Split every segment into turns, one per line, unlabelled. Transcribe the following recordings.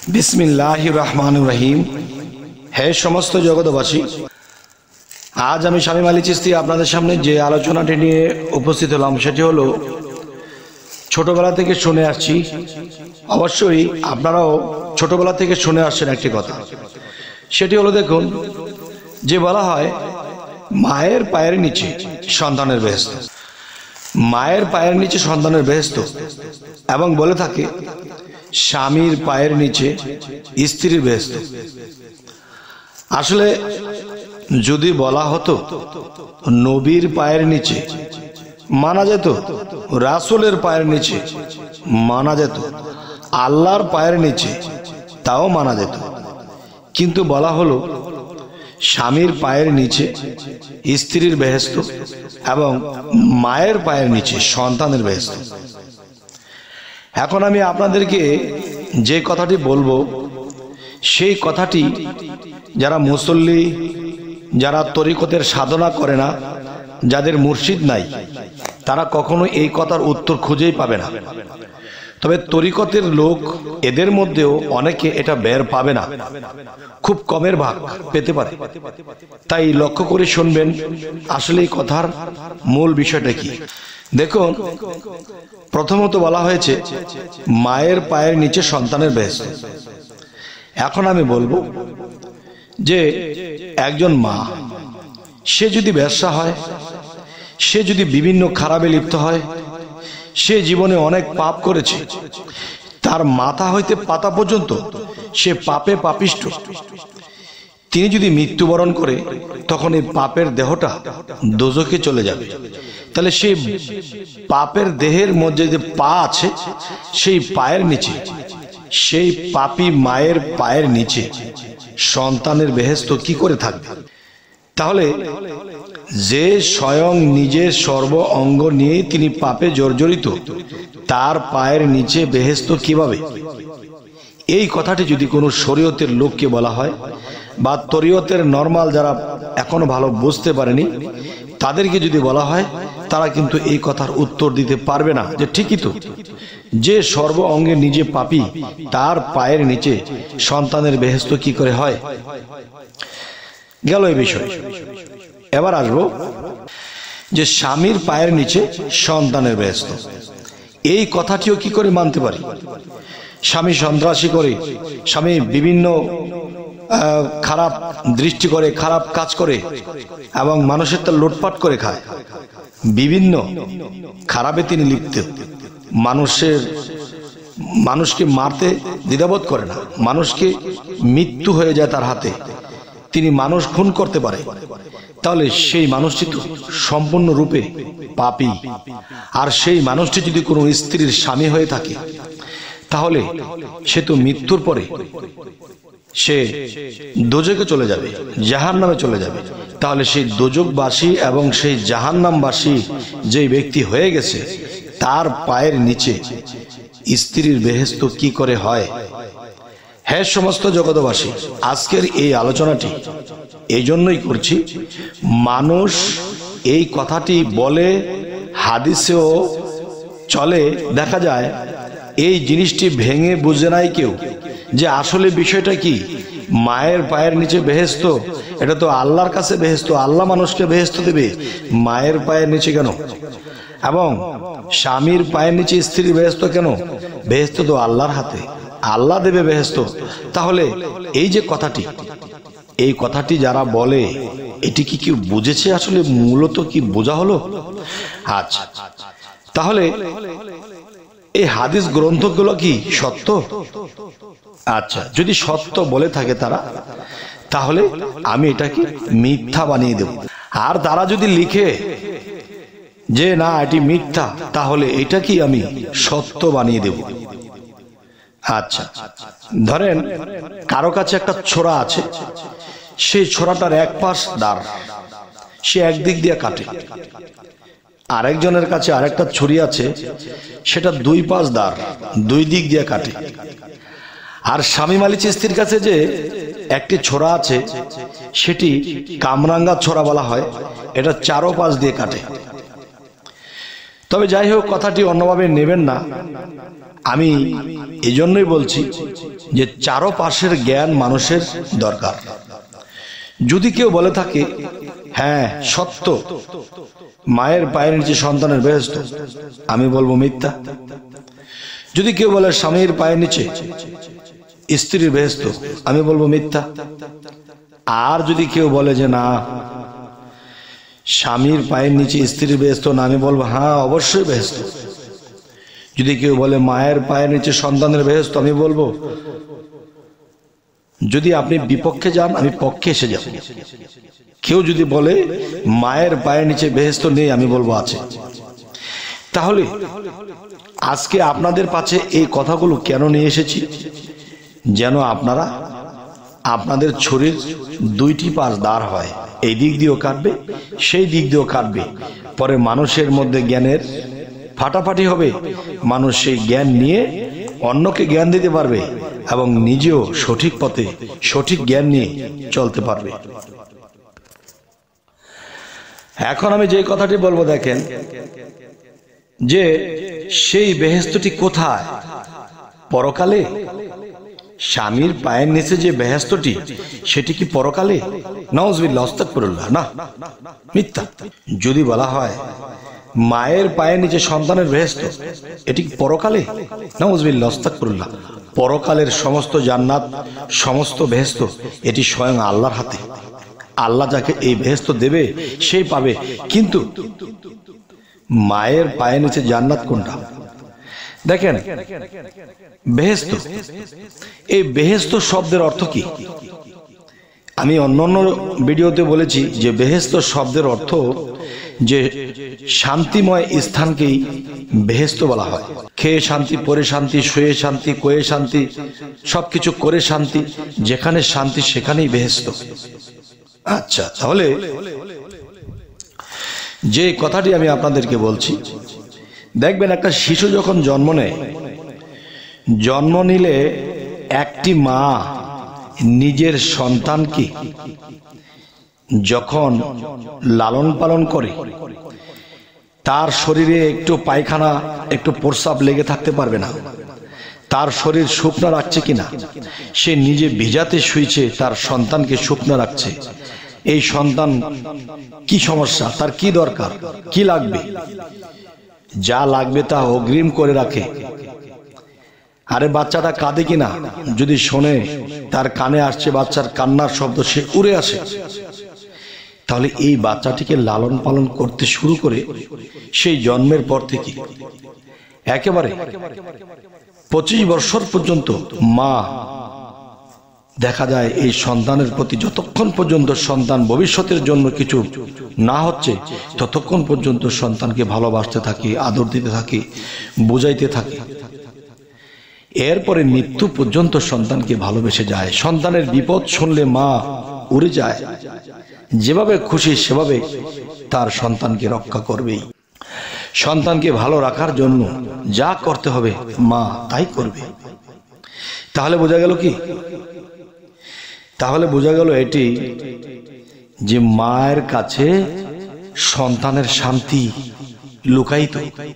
বিসমিল্লাহির রহমানির রহিম। হে সমস্ত জগৎবাসী, আজ আমি শামীম আলী চিশতি আপনাদের সামনে যে আলোচনাটি নিয়ে উপস্থিত হলাম সেটি হলো, ছোটবেলা থেকে শুনে আসছি, অবশ্যই আপনারাও ছোটবেলা থেকে শুনে আসছেন একটি কথা। সেটি হলো, দেখুন, যে বলা হয় মায়ের পায়ের নিচে সন্তানের বেহেশত, মায়ের পায়ের নিচে সন্তানের বেহেশত, এবং বলে থাকে স্বামীর পায়ের নিচে স্ত্রীর বেহেশত। আসলে যদি বলা হতো নবীর পায়ের নিচে মানা যেত, রাসূলের পায়ের নিচে মানা যেত, আল্লাহর পায়ের নিচে তাও মানা যেত, কিন্তু বলা হলো স্বামীর পায়ের নিচে স্ত্রীর বেহেশত এবং মায়ের পায়ের নিচে সন্তানের বেহেশত। এখন আমি আপনাদেরকে যে কথাটি বলবো, সেই কথাটি যারা মুসল্লি, যারা তরিকতের সাধনা করে না, যাদের মুর্শিদ নাই, তারা কখনো এই কথার উত্তর খুঁজেই পাবে না। তবে তরিকতের লোক, এদের মধ্যেও অনেকে এটা বের পাবে না, খুব কমের ভাগ পেতে পারে। তাই লক্ষ্য করে শুনবেন আসলে এই কথার মূল বিষয়টা কি। দেখুন, প্রথমত বলা হয়েছে মায়ের পায়ের নিচে সন্তানের বেহেশত। এখন আমি বলবো যে একজন মা, সে যদি ব্যবসা হয়, সে যদি বিভিন্ন খারাপে লিপ্ত হয়, সে জীবনে অনেক পাপ করেছে, তার মাথা হইতে পাতা পর্যন্ত সে পাপে পাপিষ্ঠ, তিনি যদি মৃত্যুবরণ করে, তখন এই পাপের দেহটা দোজখে চলে যাবে। তাহলে সেই পাপের দেহের মধ্যে যে পা আছে, সেই পায়ের নিচে, সেই পাপী মায়ের পায়ের নিচে সন্তানের বেহেশত কি করে থাকবে? তাহলে যে স্বয়ং নিজের সর্ব অঙ্গ নিয়ে তিনি পাপে জর্জরিত, তার পায়ের নিচে বেহেশত কিভাবে? এই কথাটি যদি কোনো শরীয়তের লোককে বলা হয়, বা তরিয়তের নরমাল যারা এখনো ভালো বুঝতে পারেনি, তাদেরকে যদি বলা হয়, তারা কিন্তু এই কথার উত্তর দিতে পারবে না যে ঠিকই তো, যে সর্ব অঙ্গে নিজে পাপী, তার পায়ের নিচে সন্তানের বেহেশত কি করে হয়? গেল এই বিষয়। এবার আসবো যে স্বামীর পায়ের নিচে সন্তানের বেহেশত, এই কথাটিও কি করে মানতে পারি? স্বামী সন্ত্রাসী করে, স্বামী বিভিন্ন খারাপ দৃষ্টি করে, খারাপ কাজ করে, এবং মানুষের তা লুটপাট করে খায়, বিভিন্ন খারাপে তিনি লিপ্ত, মানুষকে মারতে দ্বিধাবোধ করে না, মানুষকে মৃত্যু হয়ে যায় তার হাতে, তিনি মানুষ খুন করতে পারে, তাহলে সেই মানুষটি তো সম্পূর্ণরূপে পাপী। আর সেই মানুষটি যদি কোনো স্ত্রীর স্বামী হয়ে থাকে, তাহলে সে তো মৃত্যুর পরে সে দোজখে চলে যাবে, জাহান্নামে চলে যাবে। তাহলে সেই দোজখবাসী এবং সেই জাহান্নামবাসী যে ব্যক্তি হয়ে গেছে, তার পায়ের নিচে স্ত্রীর বেহেশত কি করে হয়? হে সমস্ত জগৎবাসী, আজকের এই আলোচনাটি এই জন্যই করছি, মানুষ এই কথাটি বলে, হাদিসেও চলে, দেখা যায় এই জিনিসটি ভেঙে বুঝে নাই কেউ, যে আসলে বিষয়টা কি। মায়ের পায়ের নিচে বেহেশত, এটা তো আল্লাহর কাছে বেহেশত, আল্লাহ মানুষকে বেহেশত দেবে, মায়ের পায়ের নিচে কেন? এবং স্বামীর পায়ের নিচে স্ত্রীর বেহেশত কেন? বেহেশত তো আল্লাহর হাতে, আল্লাহ দেবে বেহেশত। তাহলে এই যে কথাটি, এই কথাটি যারা বলে, এটি কি কেউ বুঝেছে? আসলে মূলত কি বোঝা হলো? আচ্ছা, তাহলে এই হাদিস গ্রন্থগুলো কি সত্য? আচ্ছা, যদি সত্য বলে থাকে তারা, তাহলে আমি এটাকে মিথ্যা বানিয়ে দেব। আর তারা যদি লিখে যে না এটি মিথ্যা, তাহলে এটা কি আমি সত্য বানিয়ে দেব। আচ্ছা, ধরেন কারো কাছে একটা ছোরা আছে, সেই ছোরাটার এক পাশ দাঁড়, সে একদিক দিয়ে কাটে। আরেকজনের কাছে আরেকটা ছুরি আছে, সেটা দুই পাশ দাঁড়, দুই দিক দিয়ে কাটে। আর শামীম আলী চিশতির কাছে যে একটি ছোরা আছে, সেটি কামরাঙ্গা ছোরা বলা হয়, এটা চারো পাশ দিয়ে কাটে। তবে যাই হোক, কথাটি অন্যভাবে নেবেন না। আমি এজন্যই বলছি যে চারপাশের জ্ঞান মানুষের দরকার। যদি কেউ বলে থাকে হ্যাঁ সত্য, মায়ের পায়ের নিচে সন্তানের বেহেশত, আমি বলবো মিথ্যা। যদি কেউ বলে স্বামীর পায়ের নিচে স্ত্রীর বেহেশত, আমি বলবো মিথ্যা। আর যদি কেউ বলে যে না স্বামীর পায়ের নিচে স্ত্রীর বেহেশত না, আমি বলবো হ্যাঁ অবশ্যই বেহেশত। যদি কেউ বলে মায়ের পায়ের নিচে সন্তানের বেহেশত, আমি বলবো যদি আপনি বিপক্ষে যান আমি পক্ষে এসে যাব। কেউ যদি বলে মায়ের পায়ের নিচে বেহেশত নেই, আমি বলবো আছে। তাহলে আজকে আপনাদের কাছে এই কথাগুলো কেন নিয়ে এসেছি? যেন আপনারা আপনাদের ছুরির দুইটি পাশ দাঁড় হয়, এই দিক দিয়েও কাটবে সেই দিক দিয়েও কাটবে, পরে মানুষের মধ্যে জ্ঞানের ফাটাফাটি হবে। মানুষ সেই জ্ঞান নিয়ে অন্যকে জ্ঞান দিতে পারবে এবং নিজেও সঠিক পথে সঠিক জ্ঞান নিয়ে চলতে পারবে। এখন আমি যে কথাটি বলবো দেখেন, যে সেই বেহেশতটি কোথায়? পরকালে। স্বামীর পায়ের নিচে যে বেহেশতটি, সেটি কি পরকালে? নাউজুবিল্লাহ, আস্তাগফিরুল্লাহ, না, মিথ্যা। যদি বলা হয় মায়ের পায়ের নিচে সন্তানের বেহেশত, এটি পরকালে? নাউজুবিল্লাহ, আস্তাগফিরুল্লাহ। পরকালের সমস্ত জান্নাত, সমস্ত বেহেশত এটি স্বয়ং আল্লাহর হাতে। আল্লাহ যাকে এই বেহেশত দেবে সেই পাবে। কিন্তু মায়ের পায়ের নিচে জান্নাত কোনটা? দেখেন বেহেশত, এই বেহেশত শব্দের অর্থ কি? আমি অন্যান্য ভিডিওতে বলেছি যে বেহেশত শব্দের অর্থ যে শান্তিময় স্থানকেই বেহেশত বলা হয়। খেয়ে শান্তি, পরে শান্তি, শুয়ে শান্তি, কয়ে শান্তি, সবকিছু করে শান্তি, যেখানে শান্তি সেখানেই বেহেশত। আচ্ছা, তাহলে যে কথাটি আমি আপনাদেরকে বলছি, দেখবেন একটা শিশু যখন জন্ম নেয়, জন্ম নিলে একটি মা নিজের সন্তানকে যখন লালন পালন করে, তার শরীরে একটু পায়খানা, একটু প্রস্রাব লেগে থাকতে পারবে না। তার শরীর শুকনো রাখছে কিনা, সে নিজে ভিজাতে শুয়েছে, তার সন্তানকে শুকনো রাখছে। এই সন্তান কি সমস্যা, তার কি দরকার, কি লাগবে, যা লাগবে তা অগ্রিম করে রাখে। আরে বাচ্চাটা কাঁদে কিনা, যদি শোনে তার কানে আসছে বাচ্চার কান্নার শব্দ, সে উড়ে আসে। তাহলে এই বাচ্চাটিকে লালন পালন করতে শুরু করে সেই জন্মের পর থেকে একেবারে 25 বছর পর্যন্ত মা দেখা যায় এই সন্তানের প্রতি, যতক্ষণ পর্যন্ত সন্তান ভবিষ্যতের জন্য কিছু না হচ্ছে ততক্ষণ পর্যন্ত সন্তানকে ভালোবাসতে থাকে, আদর দিতে থাকে, বুঝাইতে থাকে। এরপরে মৃত্যু পর্যন্ত সন্তানকে ভালোবেসে যায়। সন্তানের বিপদ শুনলে মা উড়ে যায়, যেভাবে খুশি সেভাবে তার সন্তানকে রক্ষা করবেই। সন্তানকে ভালো রাখার জন্য যা করতে হবে মা তাই করবে। তাহলে বোঝা গেল কি? তাহলে বোঝা গেল এটি যে মায়ের কাছে সন্তানের শান্তি লুকায়িত।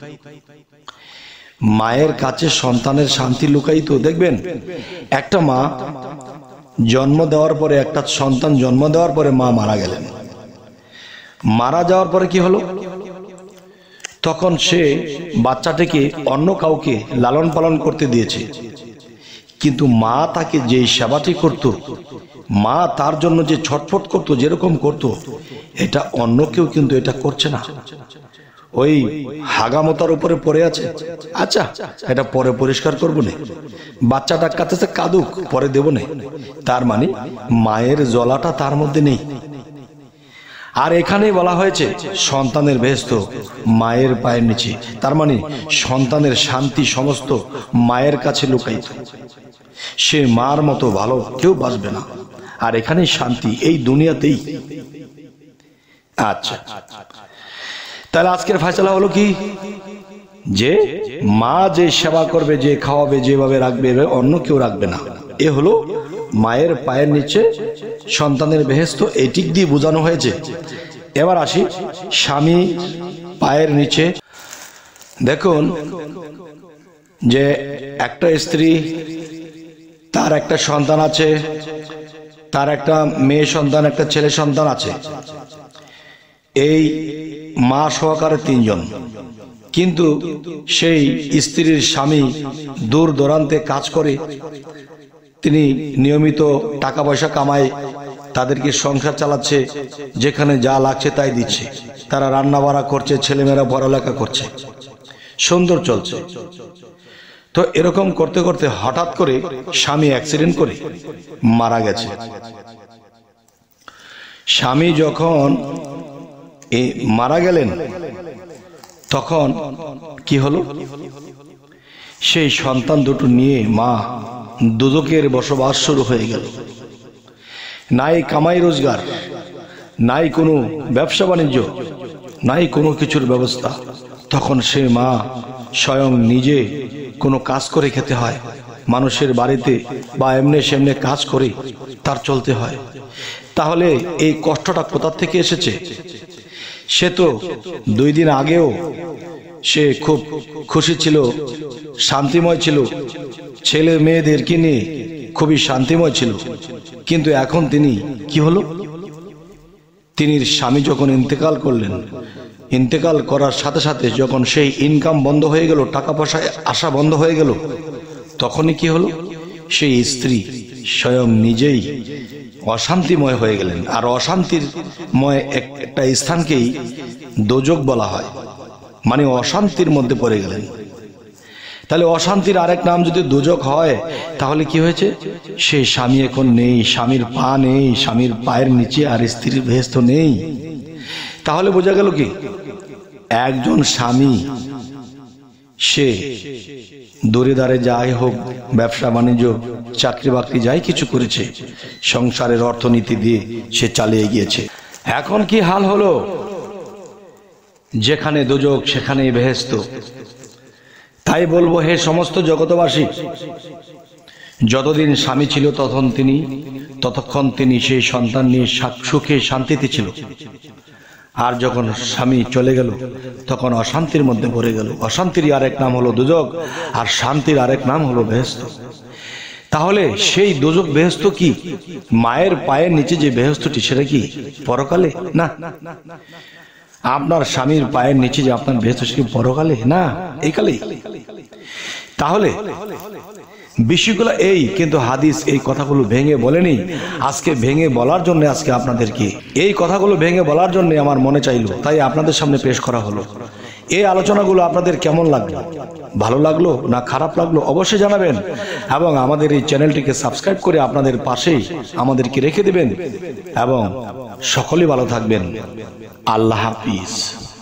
মায়ের কাছে সন্তানের শান্তি লুকায়িত। দেখবেন একটা মা জন্ম দেওয়ার পরে, একটা সন্তান জন্ম দেওয়ার পরে মা মারা গেলেন। মারা যাওয়ার পরে কি হলো? তখন সে বাচ্চাটিকে অন্য কাউকে লালন পালন করতে দিয়েছে, কিন্তু মা তাকে যে সেবাটি করত, মা তার জন্য যে ছটফট করত, যেরকম করত, এটা অন্য কেউ কিন্তু এটা করছে না। ওই হাগামতার উপরে পড়ে আছে, আচ্ছা এটা পরে পরিষ্কার করবো না, বাচ্চাটা কাছে কাঁদুক, পরে দেবো না। তার মানে মায়ের জ্বলাটা তার মধ্যে নেই। আর এখানেই বলা হয়েছে সন্তানের বেহেশত মায়ের পায়ের নিচে। তার মানে সন্তানের শান্তি সমস্ত মায়ের কাছে লুকায়িত। সে মার মতো ভালো কেউ বাসবে না। আর এখানেই শান্তি, এই দুনিয়াতেই। আচ্ছা, তাহলে আজকের ফয়সালা হলো কি? যে মা যে সেবা করবে, যে খাওয়াবে, যেভাবে রাখবে, অন্য কেউ রাখবে না। এ হলো মায়ের পায়ের নিচে সন্তানের বেহেশত। এই দিক দিয়ে বোঝানো হয়েছে। এবার আসি স্বামী পায়ের নিচে। দেখুন যে একটা স্ত্রী, তার একটা সন্তান আছে, তার একটা মেয়ে সন্তান, একটা ছেলে সন্তান আছে, এই মা সহকারে 3 জন। কিন্তু সেই স্ত্রীর স্বামী দূর দূরান্তে কাজ করে, তিনি নিয়মিত টাকা পয়সা কামায়, তাদেরকে সংসার চালাচ্ছে, যেখানে যা লাগছে তাই দিচ্ছে, তারা রান্না বাড়া করছে, ছেলেমেয়েরা পড়ালেখা করছে, সুন্দর চলছে। তো এরকম করতে করতে হঠাৎ করে স্বামী অ্যাক্সিডেন্ট করে মারা গেছে। স্বামী যখন মারা গেলেন তখন কি হলো, সেই সন্তান দুটো নিয়ে মা দুদকের বসবাস শুরু হয়ে গেল। নাই কামাই রোজগার, নাই কোনো ব্যবসা বাণিজ্য, নাই কোনো কিছুর ব্যবস্থা। তখন সে মা স্বয়ং নিজে কোনো কাজ করে খেতে হয়, মানুষের বাড়িতে বা এমনি সেমনি কাজ করে তার চলতে হয়। তাহলে এই কষ্টটা কোথা থেকে এসেছে? সে তো 2 দিন আগেও সে খুব খুশি ছিল, শান্তিময় ছিল, ছেলে মেয়েদেরকে নিয়ে খুবই শান্তিময় ছিল। কিন্তু এখন তিনি কি হলো, তিনি স্বামী যখন ইন্তেকাল করলেন, ইন্তেকাল করার সাথে সাথে যখন সেই ইনকাম বন্ধ হয়ে গেল, টাকা পয়সা আসা বন্ধ হয়ে গেল, তখনই কি হলো, সেই স্ত্রী স্বয়ং নিজেই অশান্তিময় হয়ে গেলেন। আর অশান্তিময় একটা স্থানকেই দোজক বলা হয়, মানে অশান্তির মধ্যে পড়ে গেলেন। তাহলে অশান্তির আরেক নাম যদি দোজক হয়, তাহলে কি হয়েছে, সেই স্বামী এখন নেই, স্বামীর পা নেই, স্বামীর পায়ের নিচে আর স্ত্রীর বেহেশত নেই। তাহলে বোঝা গেল কি, একজন স্বামী সে দূরে দাঁড়ে যাই হোক, ব্যবসা বাণিজ্য চাকরি বাকরি যাই কিছু করেছে, সংসারের অর্থনীতি দিয়ে সে চালিয়ে গিয়েছে। এখন কি হাল হলো, যেখানে দোজক সেখানেই বেহেশত। তাই বলবো, হে সমস্ত জগতবাসী, যতদিন স্বামী ছিল ততক্ষণ তিনি সেই সন্তান নিয়ে সুখে শান্তিতে ছিল। আর যখন স্বামী চলে গেল তখন অশান্তির মধ্যে পড়ে গেল। অশান্তির আরেক নাম হলো দোজক, আর শান্তির আরেক নাম হলো বেহেশত। তাহলে সেই দোজক বেহেশত কি, মায়ের পায়ের নিচে যে বেহেশতটি, সেটা কি পরকালে? না। আপনার স্বামীর পায়ের নিচে যে আপনার বেহেশত, সেটা পরকালে না, এই কালেই। তাহলে বিষয়গুলো এই, কিন্তু হাদিস এই কথাগুলো ভেঙে বলেনি। আজকে ভেঙে বলার জন্য, আজকে আপনাদেরকে এই কথাগুলো ভেঙে বলার জন্য আমার মনে চাইলো, তাই আপনাদের সামনে পেশ করা হলো। এই আলোচনাগুলো আপনাদের কেমন লাগলো, ভালো লাগলো না খারাপ লাগলো অবশ্যই জানাবেন, এবং আমাদের এই চ্যানেলটিকে সাবস্ক্রাইব করে আপনাদের পাশেই আমাদেরকে রেখে দেবেন, এবং সকলেই ভালো থাকবেন। আল্লাহ হাফিজ।